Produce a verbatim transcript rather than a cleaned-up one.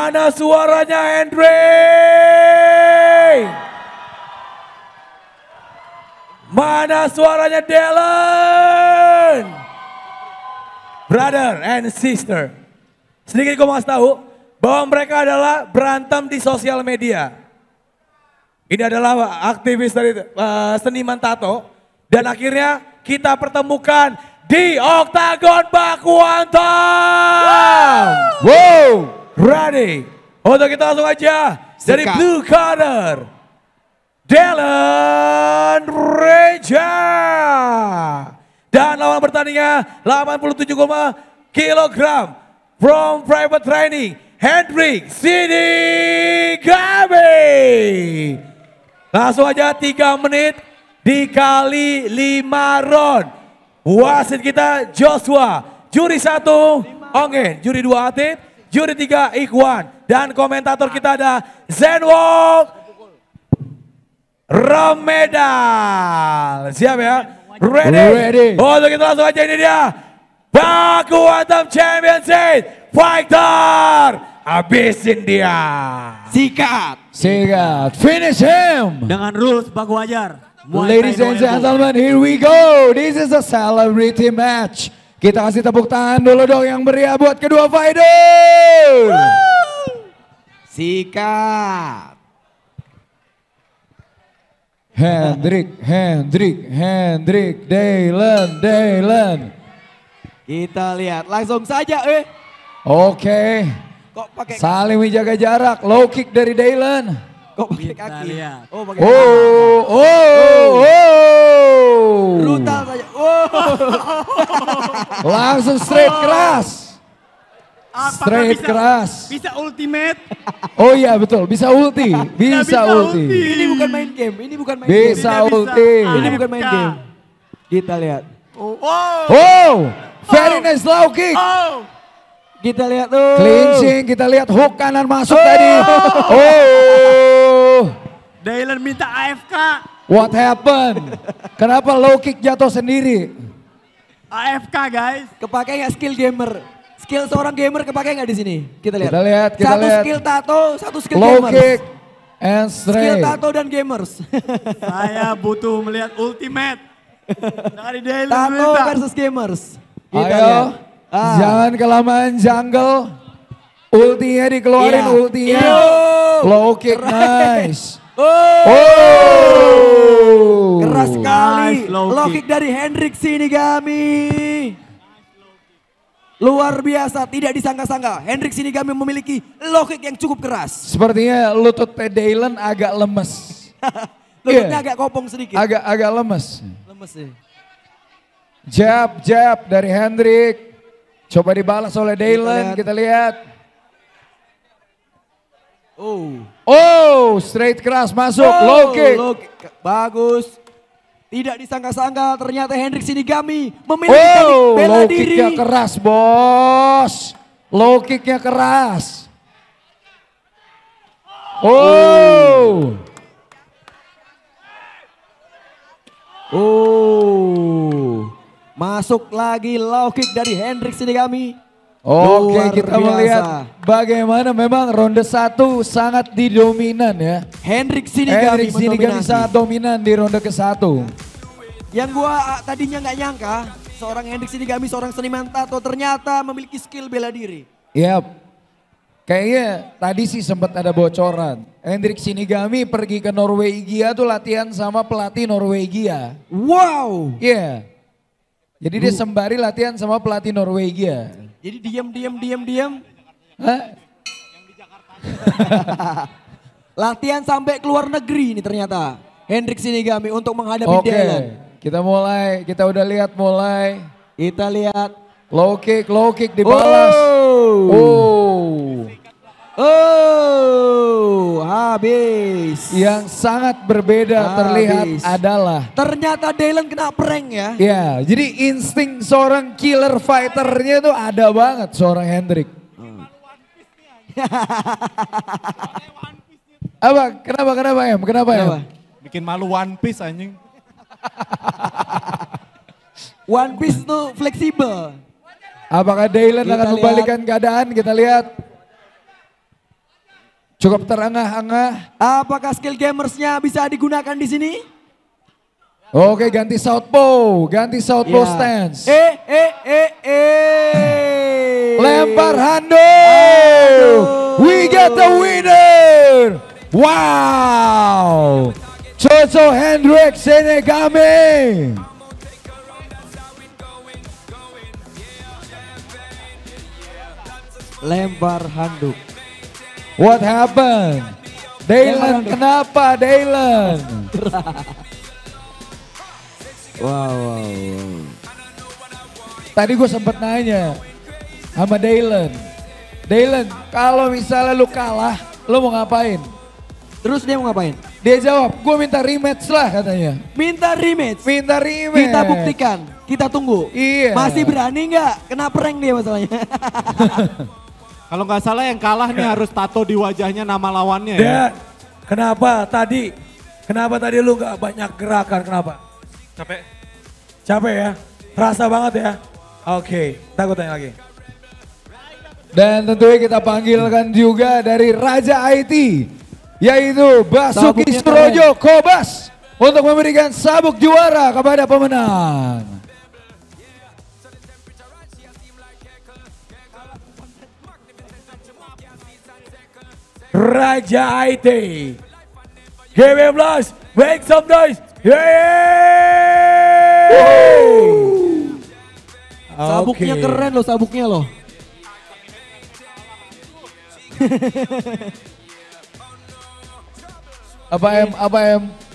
Mana suaranya Hendrik? Mana suaranya Dylan? Brother and sister. Sedikit gue mau kasih tahu bahwa mereka adalah berantem di sosial media. Ini adalah aktivis dari uh, seniman tato. Dan akhirnya kita pertemukan di Oktagon Baku Hantam. Wow, ready. Untuk kita langsung aja dari blue corner, Dylan Reja. Dan lawan bertandingnya delapan puluh tujuh kilogram from private training, Hendrik Sinigami. Langsung aja tiga menit dikali lima round. Wasit kita Joshua, juri satu Ongen, juri dua Atif, juri tiga Ikhwan, dan komentator kita ada Zenwok Romedal. Siap ya? Ready? Ready. Oh, untuk kita langsung aja, ini dia Baku Hantam Championship Fighter. Habisin dia. Sikat. Sikat. Finish him. Dengan rules Baku Wajar. Ladies and gentlemen, here we go. This is a celebrity match. Kita kasih tepuk tangan dulu dong yang meriah buat kedua fighter. Sikat. Hendrik, Hendrik, Hendrik, Dylan, Dylan. Kita lihat langsung saja eh. Oke. Okay. Kok pakai saling menjaga jarak. Low kick dari Dylan. Kok pakai kaki? Lihat. Oh, pakai oh, oh, oh, oh. Brutal saja. Oh. Langsung straight keras. Apakah straight bisa, keras. Bisa ultimate. Oh iya betul, bisa ulti. Bisa, bisa ulti. ulti. Ini bukan main game, ini bukan main bisa game. Ulti. Bisa ulti. Ini bukan main game. Kita lihat. Oh, oh. oh. Very nice low kick. Oh. Kita lihat tuh. Clinching, kita lihat hook kanan masuk oh. tadi. Oh. Dylan minta A F K. What happened? Kenapa low kick jatuh sendiri? A F K guys. Kepake nggak skill gamer? Skill seorang gamer kepake nggak di sini? Kita lihat. Kita lihat, kita satu lihat. skill tato, satu skill low gamers. Low kick and straight. Skill tato dan gamers. Saya butuh melihat ultimate dari Dylan. Tato versus gamers. Kita Ayo. Lihat. Ah. Jangan kelamaan jungle. Ultinya dikeluarin, iya. ultinya. Iyo. Low kick nice. Oh. oh. Keras sekali. Nice, low, low kick. kick dari Hendrik Sinigami. Luar biasa, tidak disangka-sangka. Hendrik Sinigami memiliki low kick yang cukup keras. Sepertinya lutut Dylan agak lemes. Lututnya yeah. agak kopong sedikit. Agak agak lemes. Lemes ya. Jab, jab dari Hendrik. Coba dibalas oleh Dylan, kita lihat. Kita lihat. Oh. Oh, straight keras masuk, oh, low kick. Low kick. Bagus. Tidak disangka-sangka ternyata Hendrik Sinigami memiliki oh, bela low diri. Kicknya keras bos. Low kicknya keras. Oh. Oh. Masuk lagi low kick dari Hendrik Sinigami. Oke, okay, kita biasa. melihat bagaimana memang ronde satu sangat didominan ya. Hendrik Sinigami, Hendrik Sinigami sangat dominan di ronde ke satu. Yang gua tadinya nggak nyangka, seorang Hendrik Sinigami, seorang seniman tato ternyata memiliki skill bela diri. Yap. Kayaknya tadi sih sempat ada bocoran. Hendrik Sinigami pergi ke Norwegia tuh latihan sama pelatih Norwegia. Wow. Iya. Yeah. Jadi dia sembari latihan sama pelatih Norwegia. Jadi diam, diam, diam, diam. Hah? Yang di Jakarta. Latihan sampai ke luar negeri ini ternyata. Hendrik Sinigami untuk menghadapi Oke, Dylan. Kita mulai, kita udah lihat mulai. Kita lihat. Low kick, low kick dibalas. Oh. Oh. Oh, habis. Yang sangat berbeda habis. terlihat adalah. Ternyata Dylan kena prank ya. Ya, jadi insting seorang killer fighternya itu ada banget seorang Hendrik. Hmm. Apa? Kenapa? Kenapa em? Kenapa em? Bikin malu One Piece anjing. One Piece tuh fleksibel. Apakah Dylan akan membalikan keadaan? Kita lihat. Cukup terengah-engah. Apakah skill gamersnya bisa digunakan di sini? Oke, ganti southpaw, ganti southpaw Ya. stance. Eh, eh, eh, eh. Lempar hando. We got the winner. Wow. Choso Hendrik Shinigami. Lempar handuk. What happened? Dylan, handuk. kenapa Dylan? Wow, wow, wow. Tadi gue sempet nanya sama Dylan. Dylan, kalau misalnya lu kalah, lu mau ngapain? Terus dia mau ngapain? Dia jawab, gue minta rematch lah katanya. Minta rematch. Minta rematch. Kita buktikan. Kita tunggu. Iya. Masih berani nggak? Kena prank dia masalahnya. Kalau nggak salah yang kalah nih harus tato di wajahnya nama lawannya ya. Dan kenapa tadi, kenapa tadi lu gak banyak gerakan, kenapa? Capek. Capek ya? Terasa banget ya? Oke, kita gue tanya lagi. Dan tentunya kita panggilkan juga dari Raja I T. Yaitu Basuki Sabuknya Surojo Kobas. Untuk memberikan sabuk juara kepada pemenang. Raja I T. G W Plus, make some noise. Yeay! Sabuknya Oke. keren loh, sabuknya loh. Apa em, apa em?